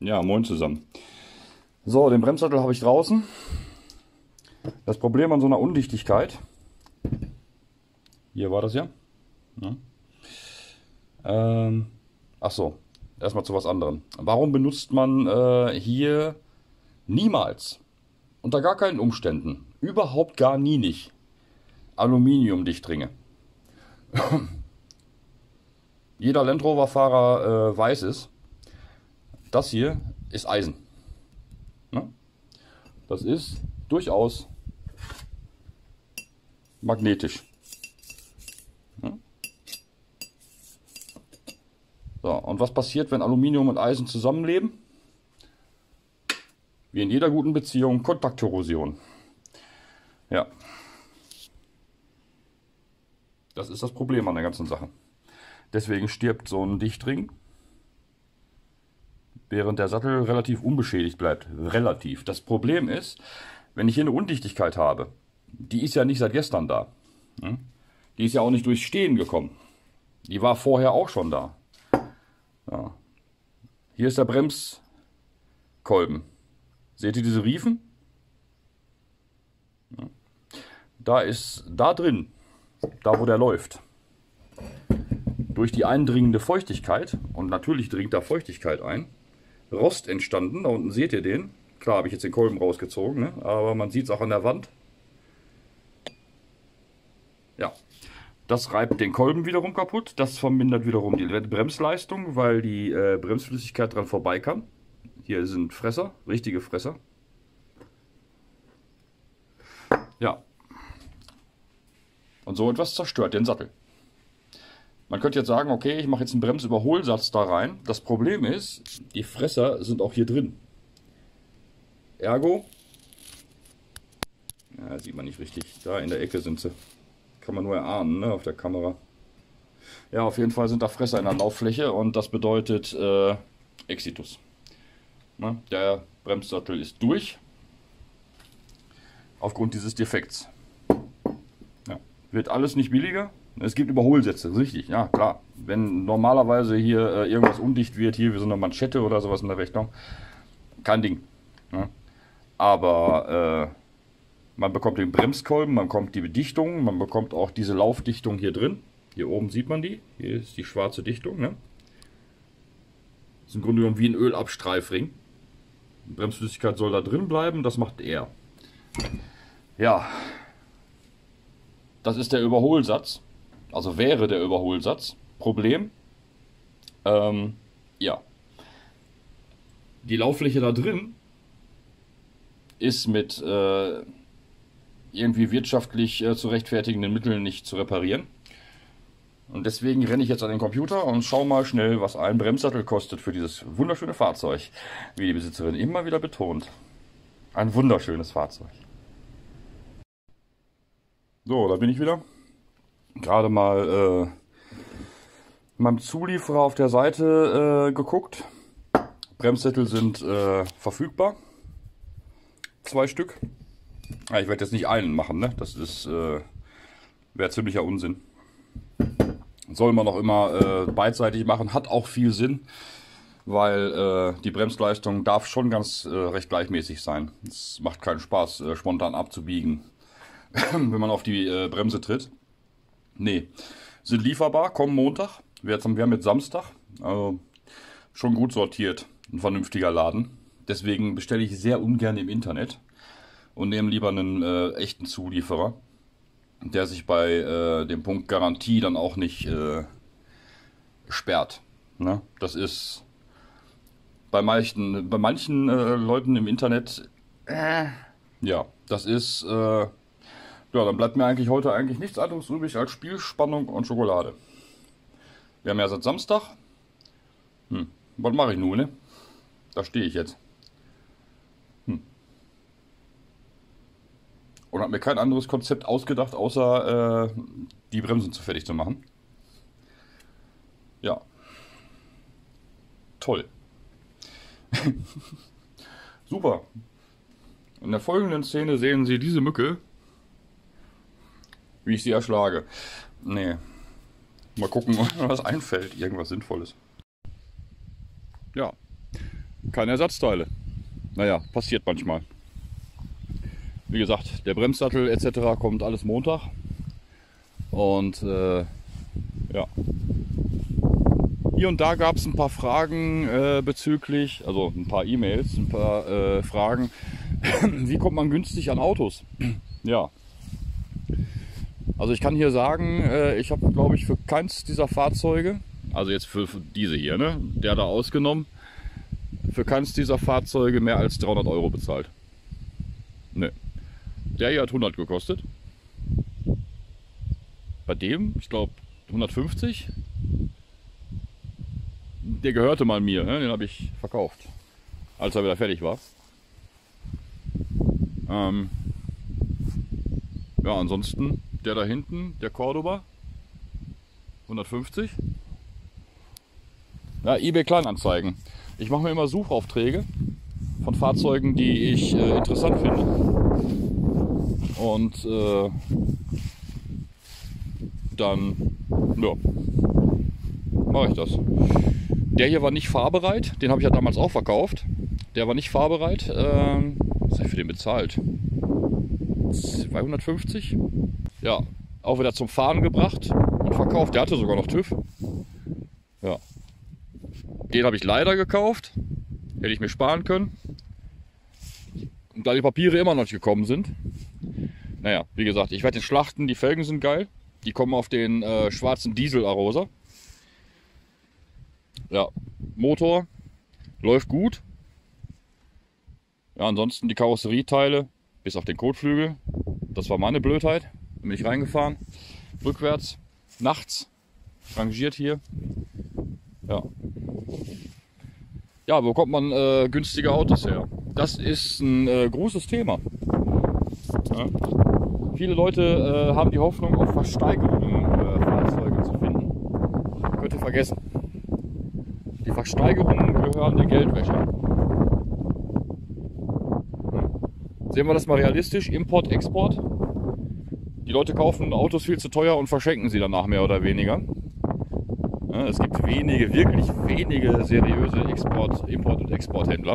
Ja, moin zusammen. So, den Bremssattel habe ich draußen. Das Problem an so einer Undichtigkeit, hier war das ja. Ach so, erstmal zu was anderem. Warum benutzt man hier niemals, unter gar keinen Umständen, überhaupt gar nie nicht, Aluminiumdichtringe? Jeder Land Rover Fahrer weiß es. Das hier ist Eisen. Ne? Das ist durchaus magnetisch. Ne? So, und was passiert, wenn Aluminium und Eisen zusammenleben? Wie in jeder guten Beziehung, Kontaktkorrosion. Ja. Das ist das Problem an der ganzen Sache. Deswegen stirbt so ein Dichtring, während der Sattel relativ unbeschädigt bleibt. Relativ. Das Problem ist, wenn ich hier eine Undichtigkeit habe, die ist ja nicht seit gestern da. Die ist ja auch nicht durchs Stehen gekommen. Die war vorher auch schon da. Ja. Hier ist der Bremskolben. Seht ihr diese Riefen? Da ist da drin, da wo der läuft, durch die eindringende Feuchtigkeit, und natürlich dringt da Feuchtigkeit ein, Rost entstanden. Da unten seht ihr den. Klar habe ich jetzt den Kolben rausgezogen, ne? Aber man sieht es auch an der Wand. Ja, das reibt den Kolben wiederum kaputt. Das vermindert wiederum die Bremsleistung, weil die Bremsflüssigkeit dran vorbei kann. Hier sind Fresser, richtige Fresser. Ja. Und so etwas zerstört den Sattel. Man könnte jetzt sagen, okay, ich mache jetzt einen Bremsüberholsatz da rein. Das Problem ist, die Fresser sind auch hier drin. Ergo, ja, sieht man nicht richtig, da in der Ecke sind sie. Kann man nur erahnen, ne, auf der Kamera. Ja, auf jeden Fall sind da Fresser in der Lauffläche und das bedeutet Exitus. Ne, der Bremssattel ist durch, aufgrund dieses Defekts. Ja, wird alles nicht billiger. Es gibt Überholsätze, richtig, ja klar. Wenn normalerweise hier irgendwas undicht wird, hier wie so eine Manschette oder sowas in der Richtung, kein Ding. Ne? Aber man bekommt den Bremskolben, man bekommt die Bedichtung, man bekommt auch diese Laufdichtung hier drin. Hier oben sieht man die, hier ist die schwarze Dichtung. Ne? Das ist im Grunde genommen wie ein Ölabstreifring. Die Bremsflüssigkeit soll da drin bleiben, das macht er. Ja, das ist der Überholsatz. Also wäre der Überholsatz. Problem, ja, die Lauffläche da drin ist mit irgendwie wirtschaftlich zu rechtfertigenden Mitteln nicht zu reparieren. Und deswegen renne ich jetzt an den Computer und schaue mal schnell, was ein Bremssattel kostet für dieses wunderschöne Fahrzeug. Wie die Besitzerin immer wieder betont. Ein wunderschönes Fahrzeug. So, da bin ich wieder. Gerade mal meinem Zulieferer auf der Seite geguckt. Bremssättel sind verfügbar. 2 Stück. Ja, ich werde jetzt nicht einen machen, ne? Das ist wäre ziemlicher Unsinn. Soll man auch immer beidseitig machen. Hat auch viel Sinn, weil die Bremsleistung darf schon ganz recht gleichmäßig sein. Es macht keinen Spaß, spontan abzubiegen, wenn man auf die Bremse tritt. Nee, sind lieferbar, kommen Montag. Wir haben jetzt Samstag, also schon gut sortiert, ein vernünftiger Laden. Deswegen bestelle ich sehr ungern im Internet und nehme lieber einen echten Zulieferer, der sich bei dem Punkt Garantie dann auch nicht sperrt. Ne? Das ist bei manchen Leuten im Internet, ja, das ist... ja, dann bleibt mir eigentlich heute nichts anderes übrig als Spielspannung und Schokolade. Wir haben ja seit Samstag. Was mache ich nun, ne? Da stehe ich jetzt. Und habe mir kein anderes Konzept ausgedacht, außer die Bremsen zu fertig zu machen. Ja. Toll. Super. In der folgenden Szene sehen Sie diese Mücke, wie ich sie erschlage. Nee. Mal gucken, was einfällt. Irgendwas Sinnvolles. Ja. keine Ersatzteile. Naja, passiert manchmal. Wie gesagt, der Bremssattel etc. kommt alles Montag. Und ja. Hier und da gab es ein paar Fragen bezüglich, also ein paar E-Mails, ein paar Fragen. Wie kommt man günstig an Autos? Ja. Also ich kann hier sagen, ich habe, glaube ich, für keins dieser Fahrzeuge, also jetzt für diese hier, ne, der da ausgenommen, für keins dieser Fahrzeuge mehr als 300 Euro bezahlt. Ne. Der hier hat 100 gekostet. Bei dem, ich glaube, 150. Der gehörte mal mir, ne? Den habe ich verkauft, als er wieder fertig war. Ja, ansonsten der da hinten, der Cordoba, 150. Ja, eBay Kleinanzeigen. Ich mache mir immer Suchaufträge von Fahrzeugen, die ich interessant finde. Und dann, ja, mache ich das. Der hier war nicht fahrbereit, den habe ich ja damals auch verkauft. Der war nicht fahrbereit. Was habe ich für den bezahlt? 250? Ja, auch wieder zum Fahren gebracht und verkauft. Der hatte sogar noch TÜV. Ja. Den habe ich leider gekauft. Hätte ich mir sparen können. Und da die Papiere immer noch nicht gekommen sind. Naja, wie gesagt, ich werde den schlachten. Die Felgen sind geil. Die kommen auf den schwarzen Diesel Arosa. Ja, Motor läuft gut. Ja, ansonsten die Karosserieteile, bis auf den Kotflügel. Das war meine Blödheit. Da bin ich reingefahren. Rückwärts, nachts, rangiert hier. Ja. Ja, wo bekommt man günstige Autos her? Das ist ein großes Thema. Ja. Viele Leute haben die Hoffnung, auf Versteigerungen Fahrzeuge zu finden. Könnt ihr vergessen. Die Versteigerungen gehören der Geldwäsche. Sehen wir das mal realistisch, Import, Export. Die Leute kaufen Autos viel zu teuer und verschenken sie danach mehr oder weniger. Ja, es gibt wenige, wirklich wenige seriöse Import- und Exporthändler,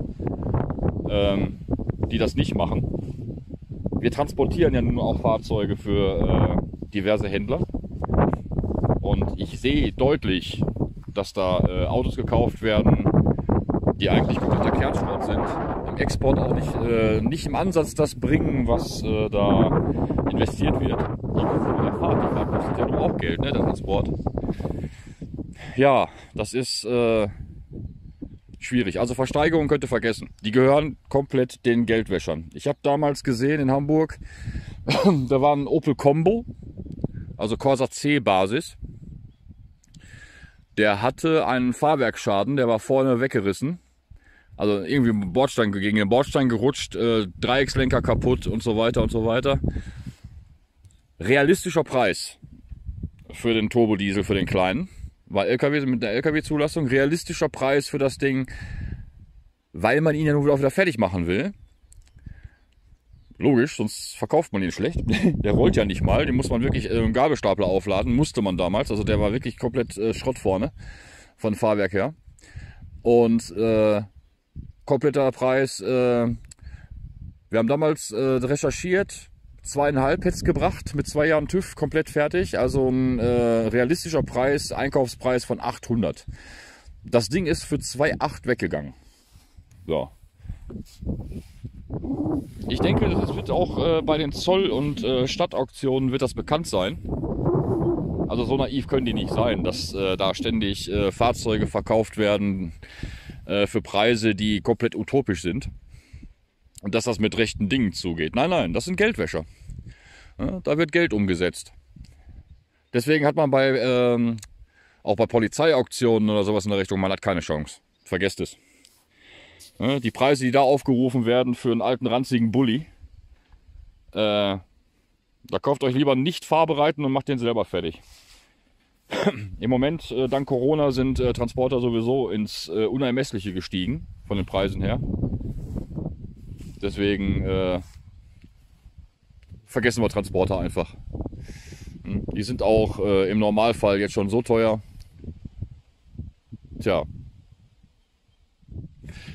die das nicht machen. Wir transportieren ja nun auch Fahrzeuge für diverse Händler. Und ich sehe deutlich, dass da Autos gekauft werden, die eigentlich kompletter Kernschrott sind. Im Export auch nicht im Ansatz das bringen, was da investiert wird. Die Fahrt kostet ja auch Geld, ne, der Transport. Ja, das ist schwierig. Also Versteigerung könnt ihr vergessen. Die gehören komplett den Geldwäschern. Ich habe damals gesehen in Hamburg, da war ein Opel Combo, also Corsa C Basis. Der hatte einen Fahrwerksschaden, der war vorne weggerissen. Also irgendwie gegen den Bordstein gerutscht, Dreieckslenker kaputt und so weiter und so weiter. Realistischer Preis für den Turbodiesel, für den kleinen. War LKW mit einer LKW-Zulassung. Realistischer Preis für das Ding, weil man ihn ja nur wieder fertig machen will. Logisch, sonst verkauft man ihn schlecht. Der rollt ja nicht mal, den muss man wirklich im Gabelstapler aufladen. Musste man damals, also der war wirklich komplett Schrott vorne, von Fahrwerk her. Und kompletter Preis, wir haben damals recherchiert, 2,5 hätte es gebracht, mit 2 Jahren TÜV komplett fertig. Also ein realistischer Preis, Einkaufspreis von 800. Das Ding ist für 2,8 weggegangen. So. Ich denke, das wird auch bei den Zoll- und Stadtauktionen wird das bekannt sein. Also so naiv können die nicht sein, dass da ständig Fahrzeuge verkauft werden für Preise, die komplett utopisch sind. Und dass das mit rechten Dingen zugeht. Nein, nein, das sind Geldwäscher. Ja, da wird Geld umgesetzt. Deswegen hat man auch bei Polizeiauktionen oder sowas in der Richtung, man hat keine Chance. Vergesst es. Ja, die Preise, die da aufgerufen werden für einen alten ranzigen Bulli, da kauft euch lieber nicht fahrbereiten und macht den selber fertig. Im Moment, dank Corona, sind Transporter sowieso ins Unermessliche gestiegen, von den Preisen her. Deswegen vergessen wir Transporter einfach. Die sind auch im Normalfall jetzt schon so teuer. Tja.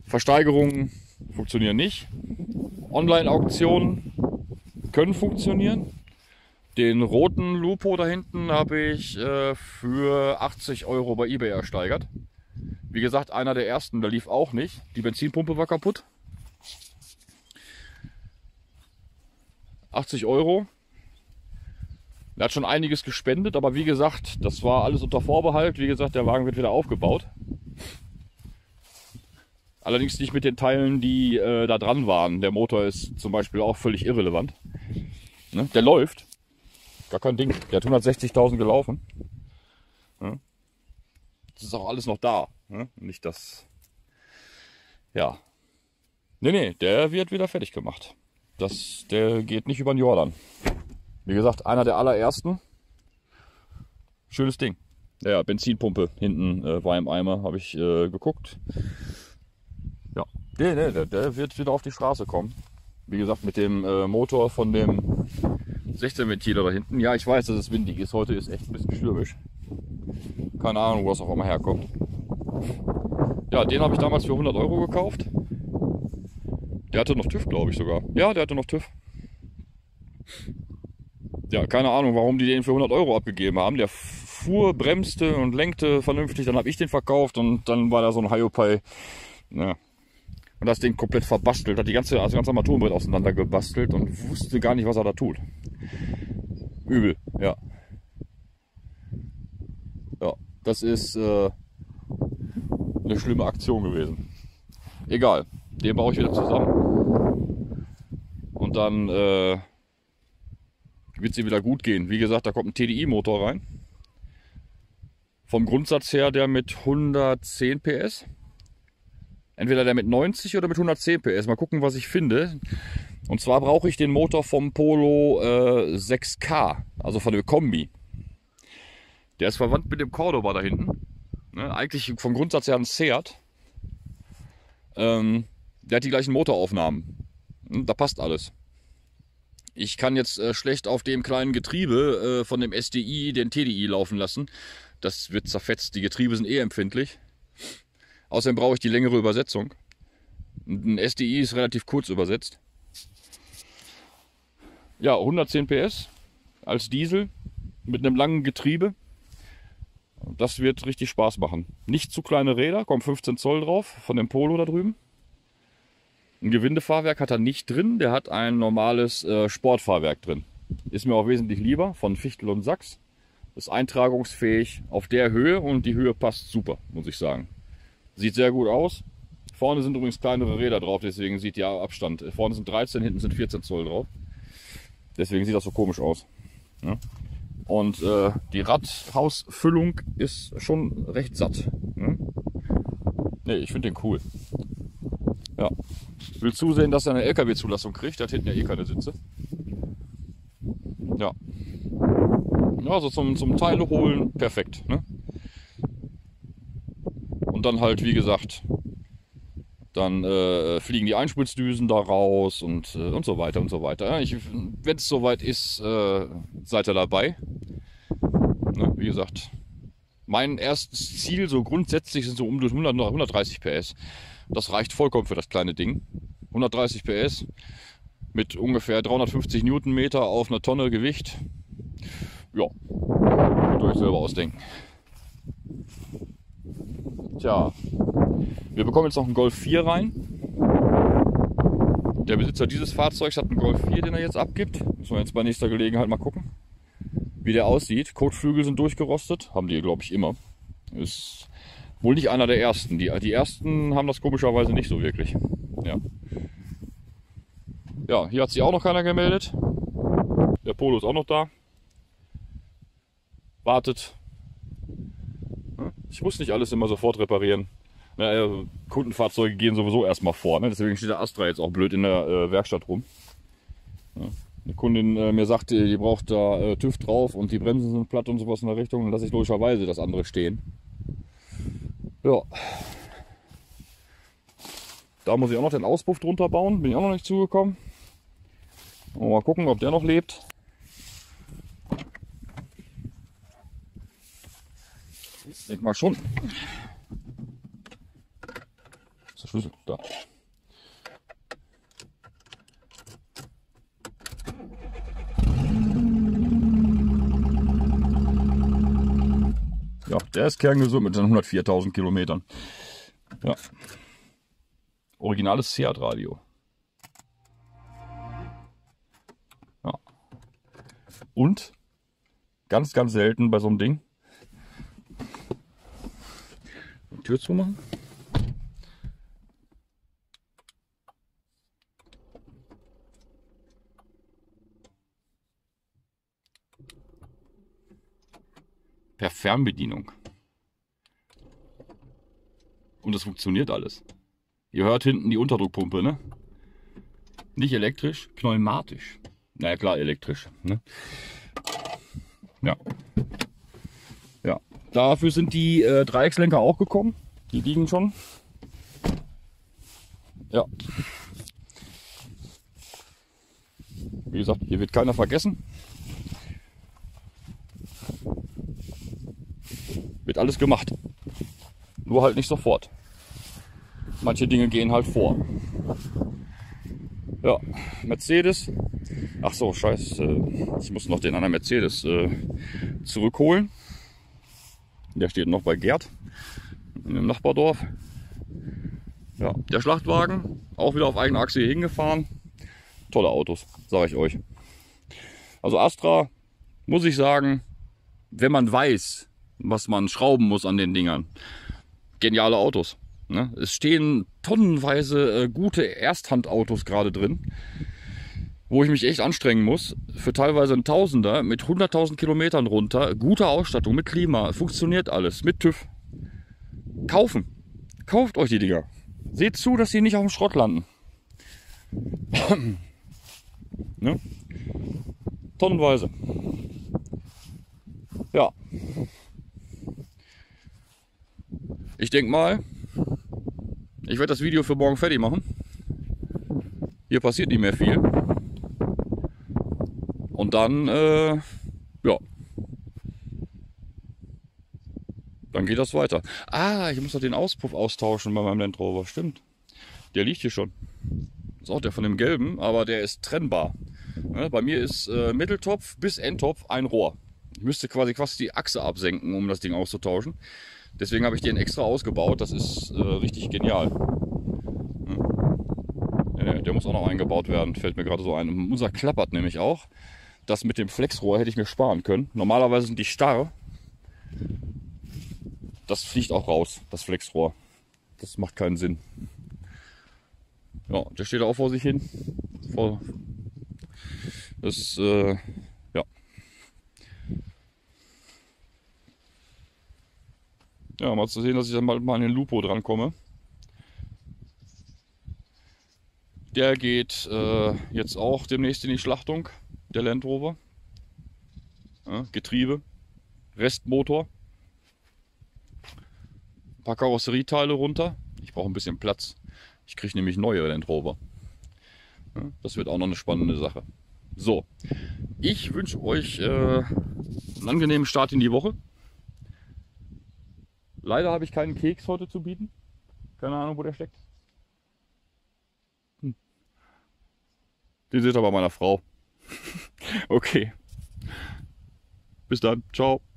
Versteigerungen funktionieren nicht. Online-Auktionen können funktionieren. Den roten Lupo da hinten habe ich für 80 € bei eBay ersteigert. Wie gesagt, einer der ersten, der lief auch nicht. Die Benzinpumpe war kaputt. 80 €. Er hat schon einiges gespendet, aber wie gesagt, das war alles unter Vorbehalt. Wie gesagt, der Wagen wird wieder aufgebaut. Allerdings nicht mit den Teilen, die da dran waren. Der Motor ist zum Beispiel auch völlig irrelevant. Ne? Der läuft. Gar kein Ding. Der hat 160.000 gelaufen. Ne? Das ist auch alles noch da. Ne? Nicht das. Ja. Nee, der wird wieder fertig gemacht. Der geht nicht über den Jordan. Wie gesagt, einer der allerersten. Schönes Ding. Ja, Benzinpumpe hinten war im Eimer, habe ich geguckt. Ja, der wird wieder auf die Straße kommen. Wie gesagt, mit dem Motor von dem 16 Ventiler da hinten. Ja, ich weiß, dass es windig ist. Heute ist echt ein bisschen stürmisch. Keine Ahnung, wo das auch immer herkommt. Ja, den habe ich damals für 100 € gekauft. Der hatte noch TÜV, glaube ich sogar. Ja, der hatte noch TÜV. Ja, keine Ahnung, warum die den für 100 € abgegeben haben. Der fuhr, bremste und lenkte vernünftig. Dann habe ich den verkauft und dann war da so ein Hiopai. Ja. Und das Ding komplett verbastelt. Hat das ganze Armaturenbrett auseinander gebastelt und wusste gar nicht, was er da tut. Übel, ja. Ja, das ist eine schlimme Aktion gewesen. Egal, den baue ich wieder zusammen. Und dann wird sie wieder gut gehen. Wie gesagt, da kommt ein TDI-Motor rein. Vom Grundsatz her der mit 110 PS. Entweder der mit 90 oder mit 110 PS. Mal gucken, was ich finde. Und zwar brauche ich den Motor vom Polo 6K, also von der Kombi. Der ist verwandt mit dem Cordoba da hinten. Ne, eigentlich vom Grundsatz her ein Seat. Der hat die gleichen Motoraufnahmen. Da passt alles. Ich kann jetzt schlecht auf dem kleinen Getriebe von dem SDI den TDI laufen lassen. Das wird zerfetzt. Die Getriebe sind empfindlich. Außerdem brauche ich die längere Übersetzung. Ein SDI ist relativ kurz übersetzt. Ja, 110 PS als Diesel mit einem langen Getriebe. Das wird richtig Spaß machen. Nicht zu kleine Räder, kommen 15 Zoll drauf von dem Polo da drüben. Ein Gewindefahrwerk hat er nicht drin, der hat ein normales Sportfahrwerk drin. Ist mir auch wesentlich lieber, von Fichtel und Sachs. Ist eintragungsfähig auf der Höhe und die Höhe passt super, muss ich sagen. Sieht sehr gut aus. Vorne sind übrigens kleinere Räder drauf, deswegen sieht der Abstand. Vorne sind 13, hinten sind 14 Zoll drauf. Deswegen sieht das so komisch aus. Ja. Und die Radhausfüllung ist schon recht satt. Ja. Nee, ich finde den cool. Ja. Ich will zusehen, dass er eine LKW-Zulassung kriegt. Der hat hinten ja eh keine Sitze. Ja. Ja, also zum Teile holen perfekt. Ne? Und dann halt, wie gesagt, dann fliegen die Einspritzdüsen da raus und so weiter und so weiter. Ja, wenn es soweit ist, seid ihr dabei. Ne? Wie gesagt, mein erstes Ziel so grundsätzlich sind so um 130 PS. Das reicht vollkommen für das kleine Ding. 130 PS mit ungefähr 350 Newtonmeter auf eine Tonne Gewicht. Ja, könnt ihr euch selber ausdenken. Tja, wir bekommen jetzt noch einen Golf 4 rein. Der Besitzer dieses Fahrzeugs hat einen Golf 4, den er jetzt abgibt. Müssen wir jetzt bei nächster Gelegenheit mal gucken, wie der aussieht. Kotflügel sind durchgerostet, haben die, glaube ich, immer. Ist wohl nicht einer der ersten. Die ersten haben das komischerweise nicht so wirklich. Ja. Ja, hier hat sich auch noch keiner gemeldet. Der Polo ist auch noch da. Wartet. Ich muss nicht alles immer sofort reparieren. Kundenfahrzeuge gehen sowieso erstmal vor. Ne? Deswegen steht der Astra jetzt auch blöd in der Werkstatt rum. Ja. Die Kundin mir sagte, die braucht da TÜV drauf und die Bremsen sind platt und sowas in der Richtung. Dann lasse ich logischerweise das andere stehen. Ja. Da muss ich auch noch den Auspuff drunter bauen. Bin ich auch noch nicht zugekommen. Mal gucken, ob der noch lebt. Ich denke mal schon. Schlüssel, da. Ja, der ist kerngesund mit seinen 104.000 Kilometern. Ja. Originales Seat-Radio. Ja. Und ganz, ganz selten bei so einem Ding. Die Tür zumachen. Per Fernbedienung. Und das funktioniert alles. Ihr hört hinten die Unterdruckpumpe, ne? Nicht elektrisch, pneumatisch. Na ja, klar, elektrisch. Ne? Ja. Ja. Dafür sind die Dreieckslenker auch gekommen. Die liegen schon. Ja. Wie gesagt, hier wird keiner vergessen. Wird alles gemacht. Nur halt nicht sofort. Manche Dinge gehen halt vor. Ja, Mercedes. Ach so, scheiße. Ich muss noch den anderen Mercedes zurückholen. Der steht noch bei Gerd in dem Nachbardorf. Ja, der Schlachtwagen auch wieder auf eigener Achse hier hingefahren. Tolle Autos, sage ich euch. Also Astra, muss ich sagen, wenn man weiß, was man schrauben muss an den Dingern, geniale Autos. Ne? Es stehen tonnenweise gute Ersthandautos gerade drin, wo ich mich echt anstrengen muss. Für teilweise ein Tausender mit 100.000 Kilometern runter. Gute Ausstattung mit Klima, funktioniert alles, mit TÜV. Kaufen. Kauft euch die Dinger. Seht zu, dass sie nicht auf dem Schrott landen. Ne? Tonnenweise. Ja. Ich denke mal, ich werde das Video für morgen fertig machen. Hier passiert nicht mehr viel. Und dann, ja. Dann geht das weiter. Ah, ich muss noch den Auspuff austauschen bei meinem Land Rover. Stimmt. Der liegt hier schon. Das ist auch der von dem gelben, aber der ist trennbar. Bei mir ist Mitteltopf bis Endtopf ein Rohr. Ich müsste quasi die Achse absenken, um das Ding auszutauschen. Deswegen habe ich den extra ausgebaut. Das ist richtig genial. Der muss auch noch eingebaut werden. Fällt mir gerade so ein. Unser klappert nämlich auch. Das mit dem Flexrohr hätte ich mir sparen können. Normalerweise sind die starr. Das fliegt auch raus, das Flexrohr. Das macht keinen Sinn. Ja, der steht auch vor sich hin. Das, ja. Ja, mal zu sehen, dass ich dann mal an den Lupo dran komme. Der geht jetzt auch demnächst in die Schlachtung, der Land Rover. Ja, Getriebe, Restmotor. Ein paar Karosserieteile runter. Ich brauche ein bisschen Platz. Ich kriege nämlich neue Land Rover. Ja, das wird auch noch eine spannende Sache. So, ich wünsche euch einen angenehmen Start in die Woche. Leider habe ich keinen Keks heute zu bieten. Keine Ahnung, wo der steckt. Den seht ihr bei meiner Frau. Okay. Bis dann. Ciao.